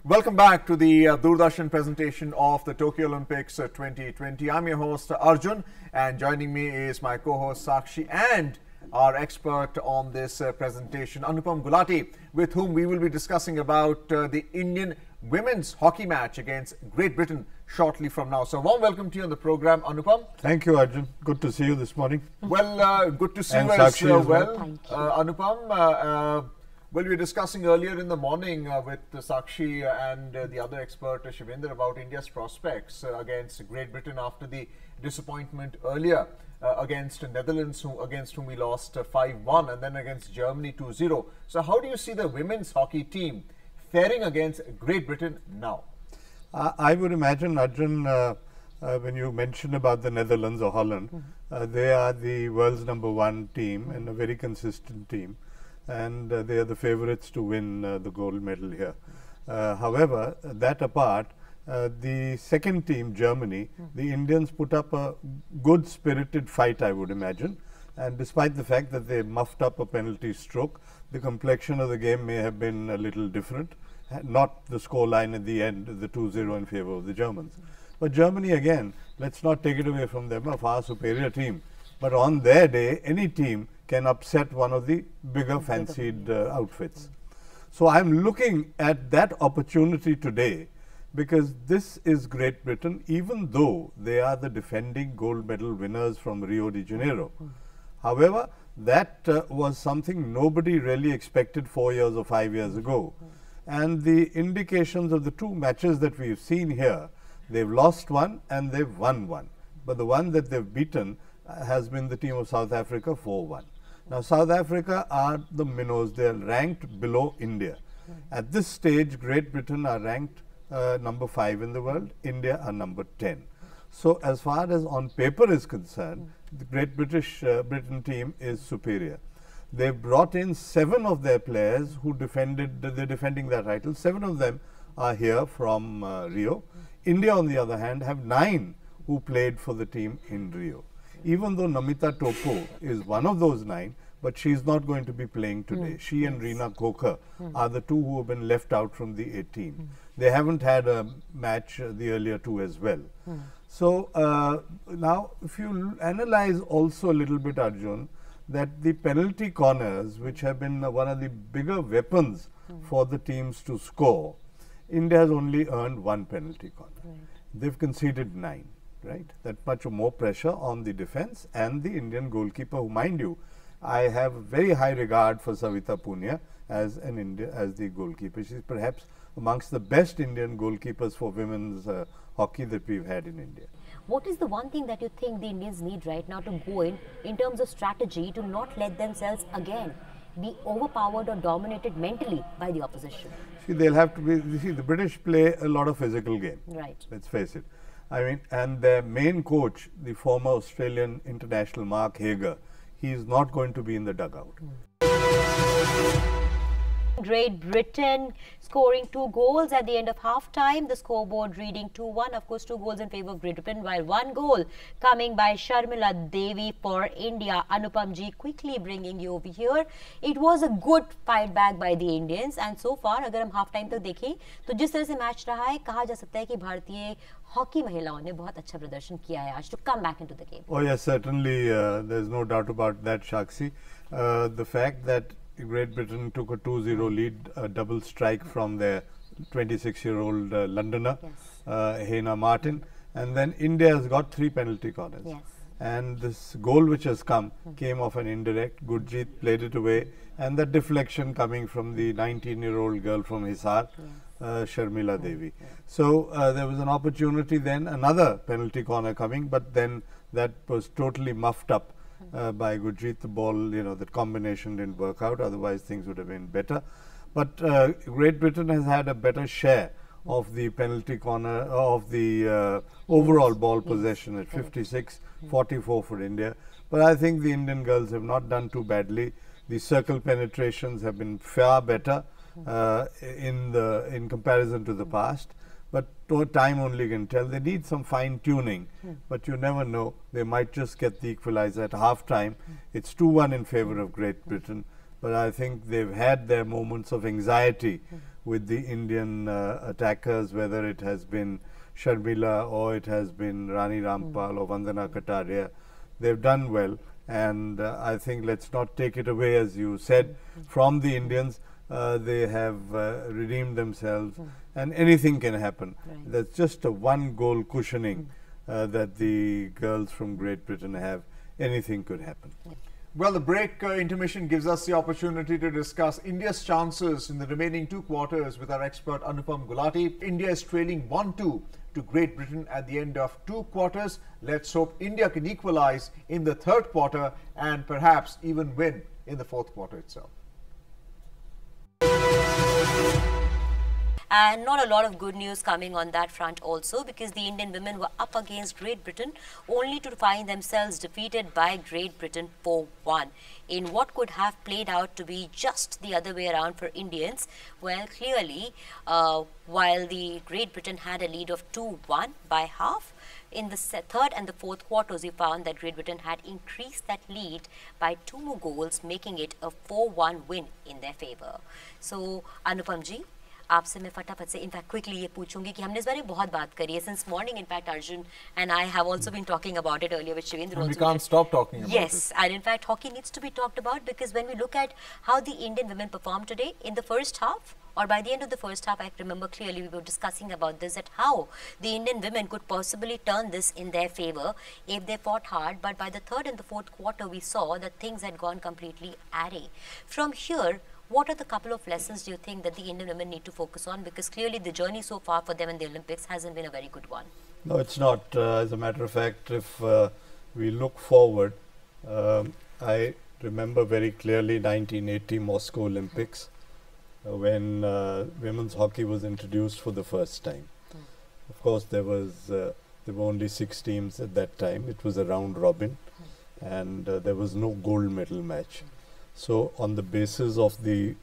Welcome back to the Doordarshan presentation of the Tokyo Olympics 2020. I'm your host Arjun, and joining me is my co-host Sakshi and our expert on this presentation, Anupam Gulati, with whom we will be discussing about the Indian women's hockey match against Great Britain shortly from now. So, warm welcome to you on the program, Anupam. Thank you, Arjun. Good to see you this morning. Well, good to see you as well, Anupam. Well, we were discussing earlier in the morning with Sakshi and the other expert, Shivendra, about India's prospects against Great Britain after the disappointment earlier against Netherlands, against whom we lost 5-1, and then against Germany 2-0. So how do you see the women's hockey team faring against Great Britain now? I would imagine, Arjun, when you mentioned about the Netherlands or Holland, they are the world's #1 team and a very consistent team. And they are the favorites to win the gold medal here. However, that apart, the second team, Germany, the Indians put up a good spirited fight, I would imagine. And despite the fact that they muffed up a penalty stroke, the complexion of the game may have been a little different. Not the scoreline at the end, the 2-0 in favor of the Germans. But Germany, again, let's not take it away from them, a far superior team. But on their day, any team can upset one of the bigger fancied outfits. So I'm looking at that opportunity today, because this is Great Britain, even though they are the defending gold medal winners from Rio de Janeiro. However, that was something nobody really expected 4 years or 5 years ago. And the indications of the two matches that we've seen here, they've lost one and they've won one. But the one that they've beaten has been the team of South Africa 4-1. Now, South Africa are the minnows. They are ranked below India. At this stage, Great Britain are ranked #5 in the world. India are #10. So, as far as on paper is concerned, the Great Britain team is superior. They've brought in 7 of their players who they're defending their title. 7 of them are here from Rio. India, on the other hand, have 9 who played for the team in Rio. Even though Namita Topo is one of those 9, but she's not going to be playing today. She and Reena Kokar are the 2 who have been left out from the 18. They haven't had a match the earlier 2 as well. So now, if you analyze also a little bit, Arjun, that the penalty corners, which have been one of the bigger weapons for the teams to score, India has only earned 1 penalty corner. They've conceded 9. Right, that much more pressure on the defense and the Indian goalkeeper, who, mind you, I have very high regard for Savita Punia as the goalkeeper. She's perhaps amongst the best Indian goalkeepers for women's hockey that we've had in India. What is the one thing that you think the Indians need right now to go in terms of strategy, to not let themselves again be overpowered or dominated mentally by the opposition? See, they'll have to be. See, the British play a lot of physical game. Right. Let's face it. I mean, and their main coach, the former Australian international Mark Hager, he is not going to be in the dugout. Great Britain scoring 2 goals at the end of half-time. The scoreboard reading 2-1. Of course, 2 goals in favour of Great Britain, while 1 goal coming by Sharmila Devi for India. Anupam ji, quickly bringing you over here. It was a good fight back by the Indians, and so far, अगर हम half-time तक देखें, तो जिस तरह से match रहा है, कहा जा सकता है कि भारतीय हॉकी महिलाओं ने बहुत अच्छा प्रदर्शन किया है आज to come back into the game. Oh yes, certainly. There's no doubt about that, Shakshi. The fact that Great Britain took a 2-0 lead, a double strike from their 26-year-old Londoner, Hena Martin, and then India has got 3 penalty corners. Yes. And this goal which has come came off an indirect. Gurjeet played it away, and the deflection coming from the 19-year-old girl from Hisar, Sharmila Devi. So there was an opportunity then, another penalty corner coming, but then that was totally muffed up by Gurjeet. The ball, that combination didn't work out, otherwise things would have been better. But Great Britain has had a better share of the penalty corner, of the overall ball possession at 56-44 for India. But I think the Indian girls have not done too badly. The circle penetrations have been far better in comparison to the past. But time only can tell. They need some fine tuning, but you never know. They might just get the equalizer at half time. It's 2-1 in favor of Great Britain. But I think they've had their moments of anxiety with the Indian attackers, whether it has been Sharmila or it has been Rani Rampal or Vandana Kataria. They've done well, and I think let's not take it away, as you said, from the Indians. They have redeemed themselves, and anything can happen. Right. That's just a one goal cushioning that the girls from Great Britain have. Anything could happen. Well, the break intermission gives us the opportunity to discuss India's chances in the remaining 2 quarters with our expert Anupam Gulati. India is trailing 1-2 to Great Britain at the end of 2 quarters. Let's hope India can equalize in the 3rd quarter and perhaps even win in the 4th quarter itself. And not a lot of good news coming on that front also, because the Indian women were up against Great Britain only to find themselves defeated by Great Britain 4-1 in what could have played out to be just the other way around for Indians. Well, clearly, while the Great Britain had a lead of 2-1 by half, in the 3rd and the 4th quarters, we found that Great Britain had increased that lead by 2 more goals, making it a 4-1 win in their favour. So, Anupam ji, आपसे मैं फटाफट से in fact quickly ये पूछूंगी कि हमने इस बारे में बहुत बात करी है since morning in fact Arjun and I have also been talking about it earlier with Shivendra also. We can't stop talking about it. Yes, and in fact hockey needs to be talked about, because when we look at how the Indian women performed today in the first half, or by the end of the first half, I remember clearly we were discussing about this, that how the Indian women could possibly turn this in their favour if they fought hard, but by the 3rd and the 4th quarter we saw that things had gone completely array. From here, what are the couple of lessons do you think that the Indian women need to focus on? Because clearly the journey so far for them in the Olympics hasn't been a very good one. No, it's not. As a matter of fact, if we look forward, I remember very clearly 1980 Moscow Olympics when women's hockey was introduced for the first time. Of course, there were only 6 teams at that time. It was a round robin, and there was no gold medal match. So on the basis of the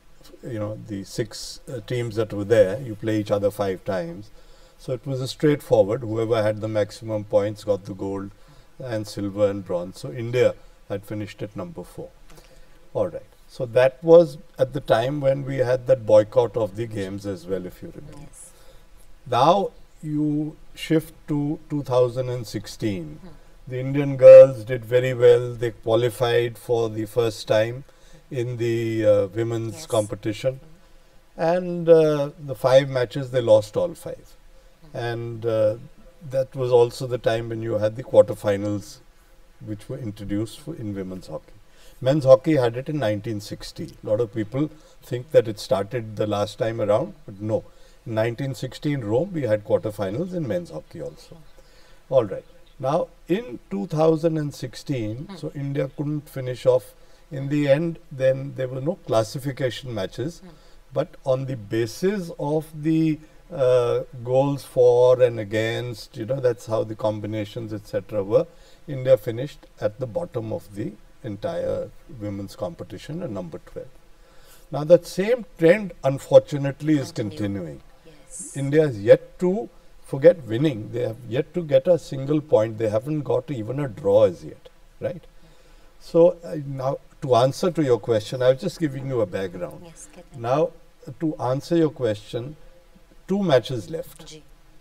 6 teams that were there, you play each other 5 times. So it was a straightforward. Whoever had the maximum points got the gold and silver and bronze. So India had finished at number 4. All right. So that was at the time when we had that boycott of the games as well, if you remember. Yes. Now you shift to 2016. The Indian girls did very well. They qualified for the first time in the women's competition, and the 5 matches they lost all 5, and that was also the time when you had the quarterfinals which were introduced in women's hockey. Men's hockey had it in 1960. A lot of people think that it started the last time around, but no. In 1960 in Rome we had quarterfinals in men's hockey also. All right. Now in 2016, so India couldn't finish off. In the end, then there were no classification matches, but on the basis of the goals for and against, that's how the combinations, etc. were. India finished at the bottom of the entire women's competition at number 12. Now that same trend, unfortunately, is continuing. Yes. India has yet to forget winning. They have yet to get a single point. They haven't got even a draw as yet, right? So now, to answer to your question, I was just giving you a background. Yes, now, to answer your question, 2 matches left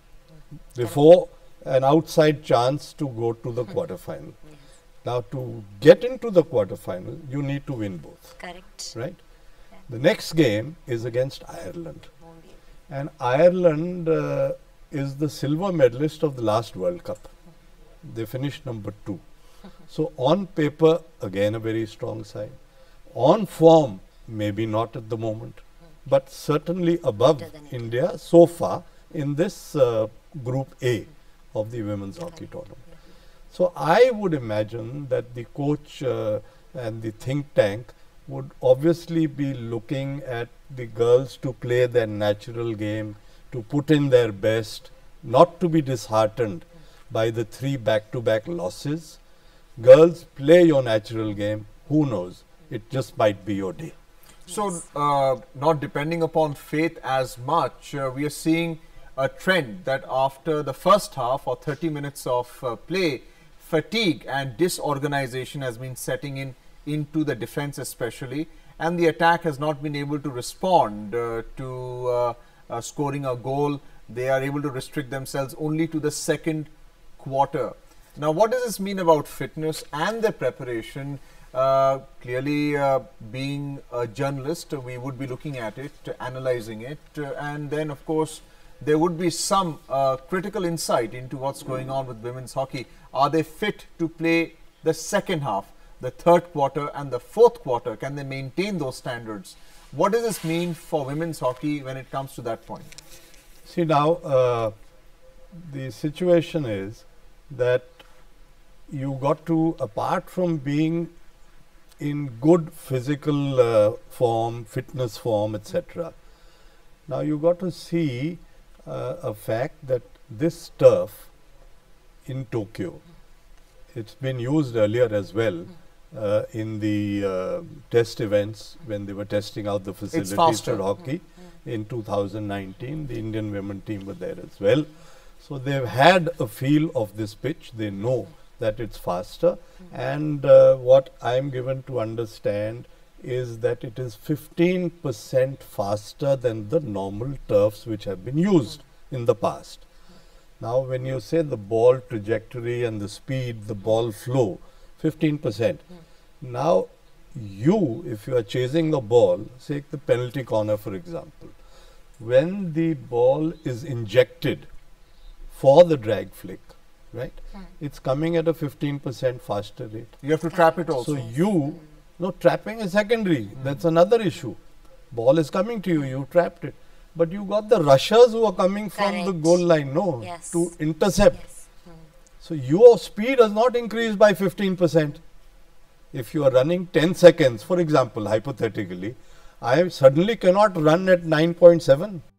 before an outside chance to go to the quarterfinal. Yes. Now, to get into the quarterfinal, you need to win both. Correct. Right? Yeah. The next game is against Ireland. And Ireland is the silver medalist of the last World Cup. They finished number 2. So on paper, again a very strong side. On form, maybe not at the moment, but certainly above India so far in this Group A of the women's hockey tournament. So I would imagine that the coach and the think tank would obviously be looking at the girls to play their natural game, to put in their best, not to be disheartened by the 3 back-to-back losses. Girls, play your natural game. Who knows? It just might be your day. So, not depending upon faith as much, we are seeing a trend that after the first half or 30 minutes of play, fatigue and disorganization has been setting into the defense especially. and the attack has not been able to respond to scoring a goal. They are able to restrict themselves only to the second quarter. Now, what does this mean about fitness and their preparation? Clearly, being a journalist, we would be looking at it, analyzing it, and then, of course, there would be some critical insight into what's going on with women's hockey. Are they fit to play the second half, the third quarter and the fourth quarter? Can they maintain those standards? What does this mean for women's hockey when it comes to that point? See, now, the situation is that you got to, apart from being in good physical form, fitness form, etc. Now, you got to see a fact that this turf in Tokyo, it's been used earlier as well in the test events when they were testing out the facilities for hockey in 2019. The Indian women team were there as well. So, they've had a feel of this pitch. They know that it's faster, and what I'm given to understand is that it is 15% faster than the normal turfs which have been used in the past. Now, when you say the ball trajectory and the speed, the ball flow, 15%. Now, if you are chasing the ball, say the penalty corner for example, when the ball is injected for the drag flick, right, it's coming at a 15% faster rate. You have to trap it also. So, trapping is secondary. That's another issue. Ball is coming to you, you trapped it. But you got the rushers who are coming from the goal line, to intercept. Yes. So, your speed has not increased by 15%. If you are running 10 seconds, for example, hypothetically, I suddenly cannot run at 9.7.